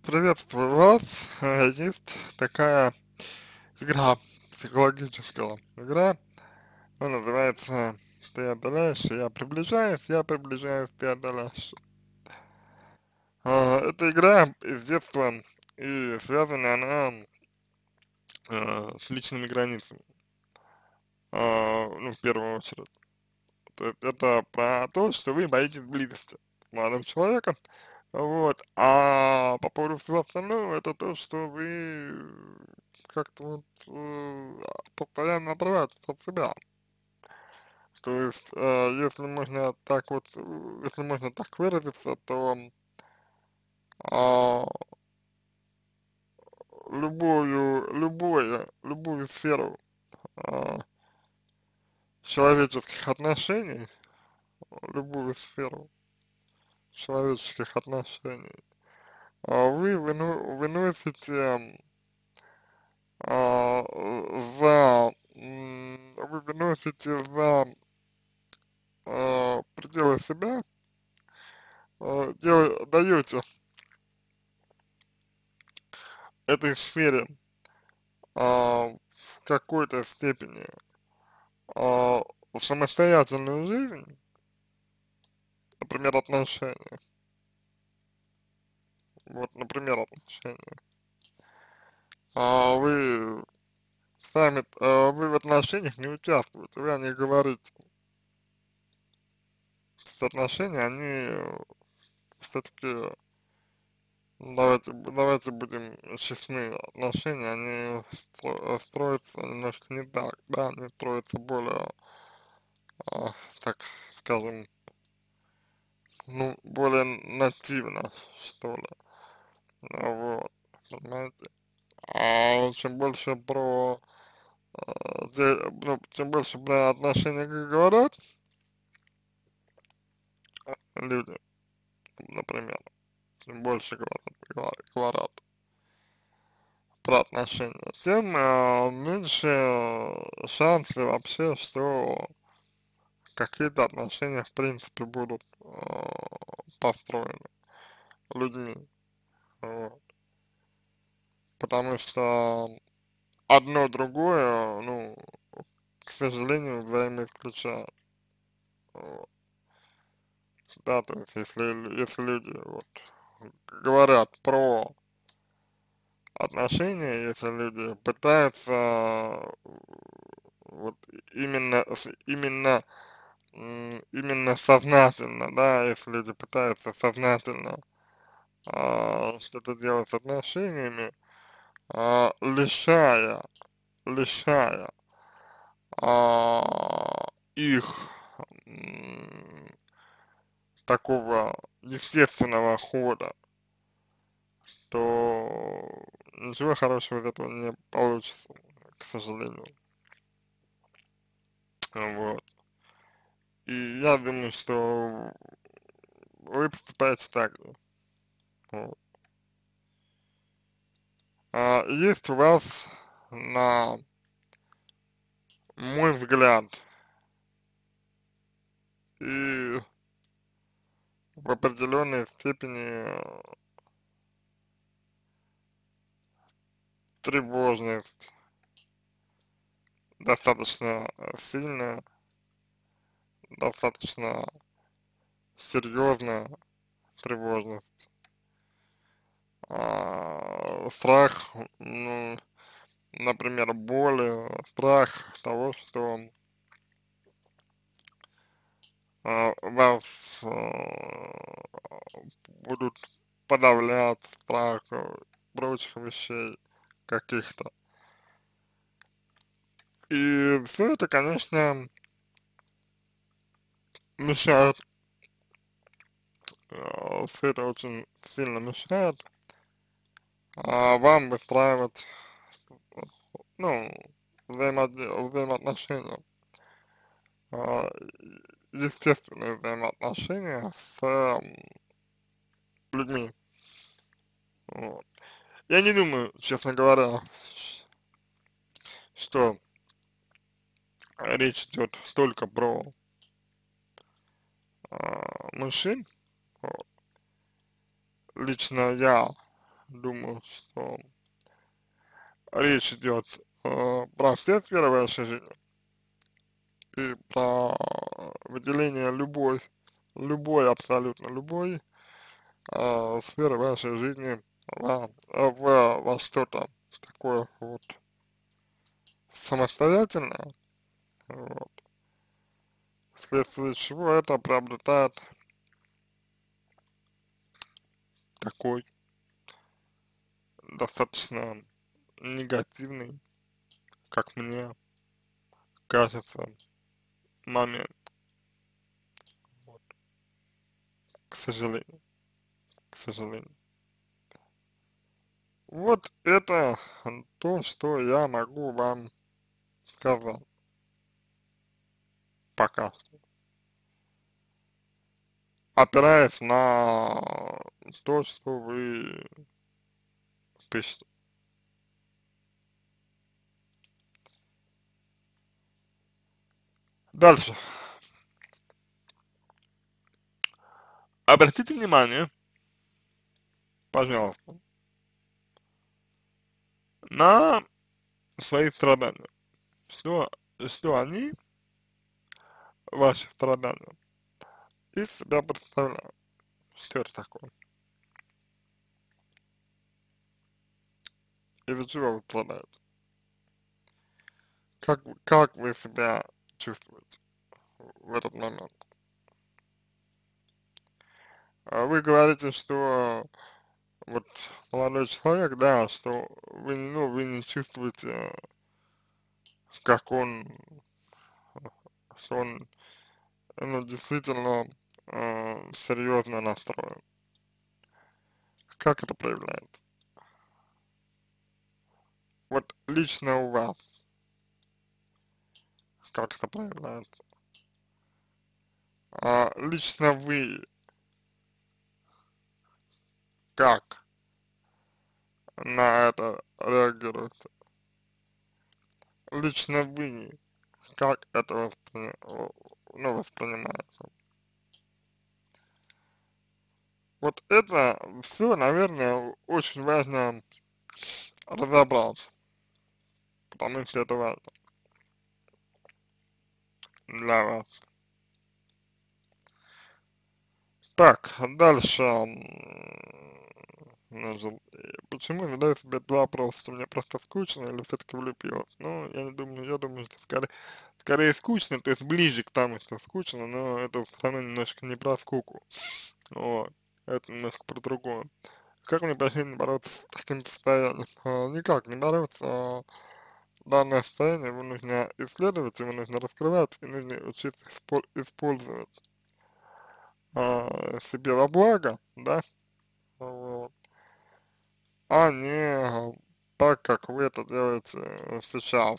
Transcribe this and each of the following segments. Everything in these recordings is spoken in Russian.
Приветствую вас. Есть такая игра, психологическая игра, она называется «Ты отдаляешь, я приближаюсь, ты отдаляешь». Эта игра из детства, и связана она с личными границами, ну, в первую очередь. То есть это про то, что вы боитесь близости с молодым человеком, вот, а по поводу всего остального, это то, что вы как-то вот постоянно отрываетесь от себя. То есть, если можно так вот, если можно так выразиться, то а, любую сферу а, человеческих отношений, любую сферу человеческих отношений, вы выносите вы выносите за пределы себя, даете этой сфере в какой-то степени а, самостоятельную жизнь, например, отношения, вот, например, отношения, вы вы в отношениях не участвуете, вы о них говорите. То есть отношения, они все-таки, давайте будем честны, отношения, они строятся немножко не так, да, они строятся более, так скажем, ну, более нативно, что ли, вот, понимаете. А чем больше про, ну, чем больше про отношения говорят люди, например, чем больше говорят про отношения, тем меньше шансы вообще, что какие-то отношения в принципе будут построены людьми, вот. Потому что одно другое, ну, к сожалению, взаимоисключает. Вот. Да, то есть если люди вот говорят про отношения, если люди пытаются вот именно сознательно, да, если люди пытаются сознательно что-то делать с отношениями, лишая их м, такого естественного хода, то ничего хорошего из этого не получится, к сожалению. Вот. И я думаю, что вы поступаете так же. Вот. Есть у вас, на мой взгляд, и в определенной степени тревожность достаточно сильная, достаточно серьезная тревожность. Страх, ну, например, боли, страх того, что вас будут подавлять, страх прочих вещей каких-то. И все это, конечно, мешает, все это очень сильно мешает вам выстраивать, ну, взаимоотношения, а, естественные взаимоотношения с людьми. Вот. Я не думаю, честно говоря, что речь идет только про мужчин. Вот. Лично я думаю, что речь идет про все сферы вашей жизни и про выделение абсолютно любой сферы вашей жизни во что-то такое вот самостоятельное, вот, вследствие чего это приобретает такой достаточно негативный, как мне кажется, момент, вот, к сожалению, к сожалению. Вот это то, что я могу вам сказать пока что, опираясь на то, что вы пишете. Дальше. Обратите внимание, пожалуйста, на свои страдания, что, что они, ваши страдания, из себя представляют, что это такое, из-за чего вы страдаете, как вы себя чувствуете в этот момент. Вы говорите, что вот молодой человек, да, что вы, ну, вы не чувствуете, как он, что он, ну, действительно серьезно настроен. Как это проявляется? Вот лично у вас, как это проявляется? Лично вы как на это реагируете? Лично вы как это ну, воспринимаете? Вот это все, наверное, очень важно разобраться, потому что это важно для вас. Так, дальше, значит, почему задаю себе два вопроса, что мне просто скучно или все-таки влюбилась? Ну, я не думаю, я думаю, что скорее скучно, то есть ближе к тому, что скучно, но это все равно немножко не про скуку, вот, это немножко про другое. Как мне почти бороться с таким состоянием? Никак не бороться, данное состояние его нужно исследовать, его нужно раскрывать, и нужно учиться использовать себе во благо, да, вот, а не так, как вы это делаете сейчас.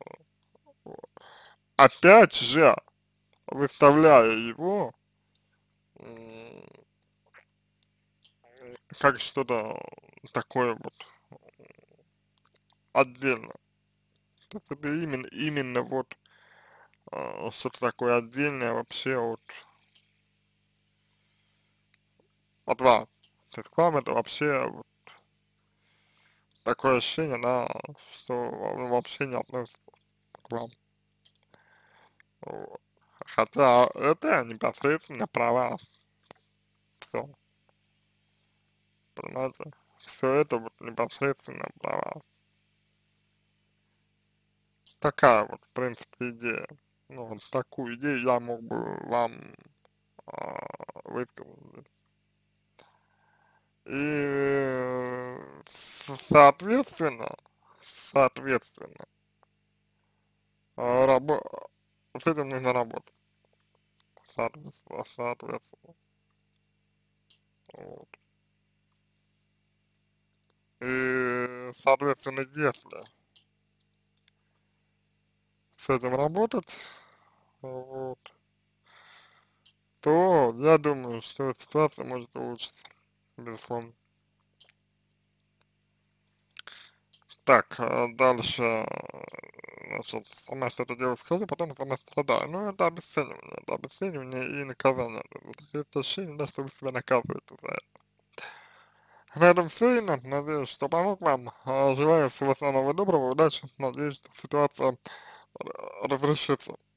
Опять же, выставляя его м, как что-то такое вот отдельно. То есть это именно вот что-то такое отдельное вообще от вас. То есть к вам это вообще вот такое ощущение, да, что вообще не относится к вам. Вот. Хотя это непосредственно про вас. Все, понимаете? Все это вот непосредственно про вас. Такая вот, в принципе, идея. Ну, вот такую идею я мог бы вам высказать. И соответственно, рабо с этим нужно работать. Соответственно. Вот. И, соответственно, если с этим работать, вот, то я думаю, что ситуация может улучшиться, безусловно. Так, дальше, значит, сама что-то делаю схожу, потом сама страдаю. Ну, это обесценивание и наказание. Вот есть ощущение, да, что вы себя наказываете за это. На этом все, Инна. Надеюсь, что помог вам. Желаю всего самого доброго, удачи. Надеюсь, что ситуация разрешится.